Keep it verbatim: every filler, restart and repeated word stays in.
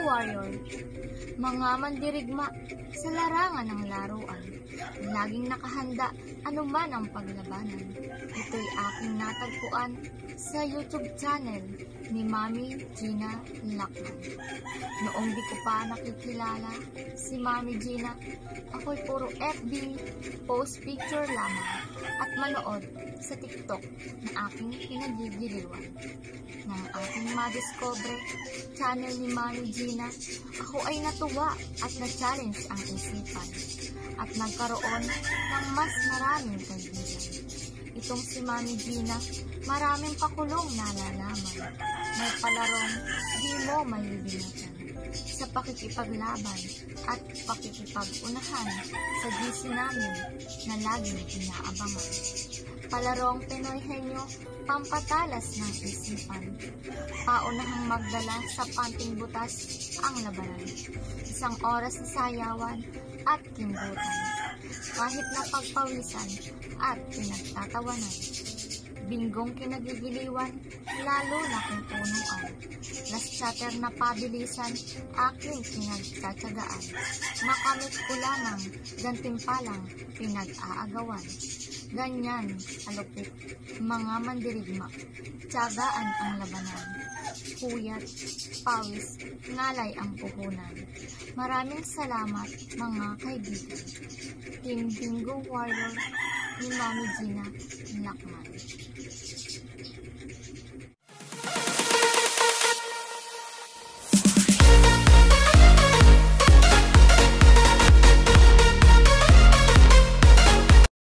Warrior, mga mandirigma sa larangan ng laruan, laging nakahanda anuman ang paglabanan. Ito'y aking natagpuan sa YouTube channel ni Mami Gina Lacman. Noong di ko pa nakikilala si Mami Gina, ako'y puro F B, post picture lamang at manood sa TikTok na aking pinagigiliwan. Nang aking madiscover channel ni Mami Gina, ako ay natuwa at na-challenge ang isipan at nagkaroon ng mas maraming kaibigan. Itong si Mami Gina, maraming pakulong nalalaman. May palarong di mo mahibinatan sa pakikipaglaban at pakikipag-unahan sa G C namin na laging inaabangan. Palarong Pinoy Henyo, pampatalas ng isipan. Paunahang magdala sa panting butas ang labanan. Isang oras na sayawan at kimbutan. Kahit na pagpawisan at pinagtatawanan. Binggong kinagigiliwan, lalo na kung punuan. Last chatter na pabilisan, aking pinagtsatsagaan. Makamit ko lamang, gantimpalang pinag-aagawan. Ganyan, alupit, mga mandirigma, tiyagaan ang labanan. Puyat, pawis, ngalay ang puhunan. Maraming salamat, mga kaibigan. Team Bingo Warrior ni Mami Gina Lacman.